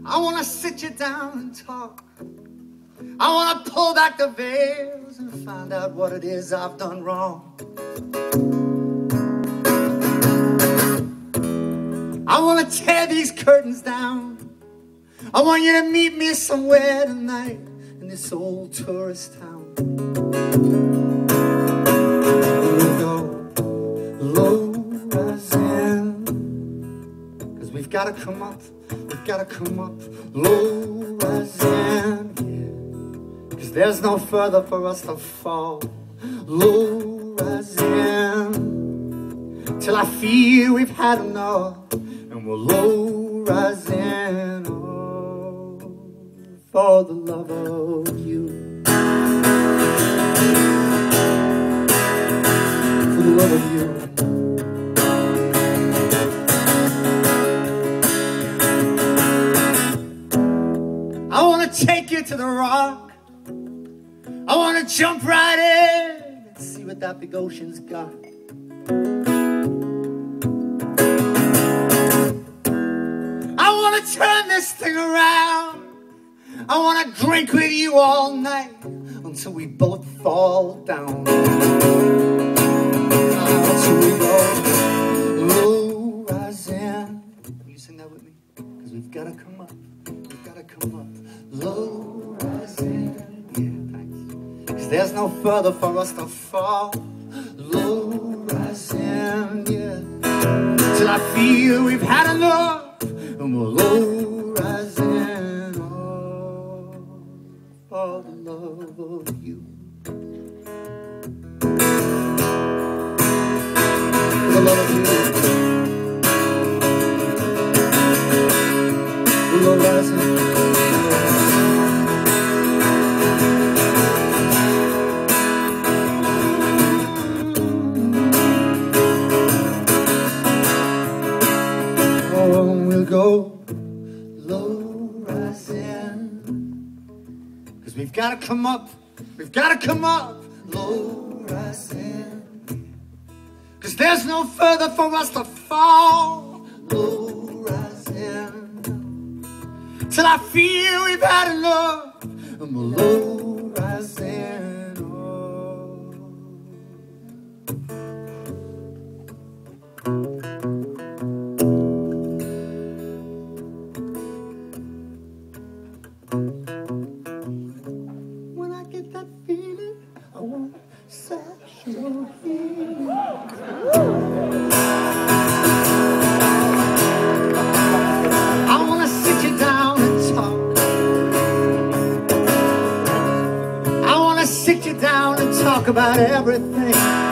I wanna sit you down and talk. I wanna pull back the veils and find out what it is I've done wrong. I wanna tear these curtains down. I want you to meet me somewhere tonight in this old tourist town. We'll go low rising, 'cause we've gotta come up, low rising, yeah. 'Cause there's no further for us to fall. Low rising, till I feel we've had enough, and we're low rising, oh, for the love of you. For the love of you. I wanna take you to the rock. I wanna jump right in and see what that big ocean's got. I wanna turn this thing around. I wanna drink with you all night until we both fall down. Until we go low rising. You sing that with me? 'Cause we've gotta come up. We've gotta come up. Low rising. Yeah, thanks. 'Cause there's no further for us to fall. Low rising, yeah. Till I feel we've had enough. And we're low rising, oh, for the love of you. For the love of you. We're low rising. We'll go low rising, 'cause we've gotta come up, low rising, 'cause there's no further for us to fall. Low rising, till I feel we've had enough, and we're low rising, oh. When I get that feeling, I want sexual healing. I wanna sit you down and talk. I wanna sit you down and talk about everything.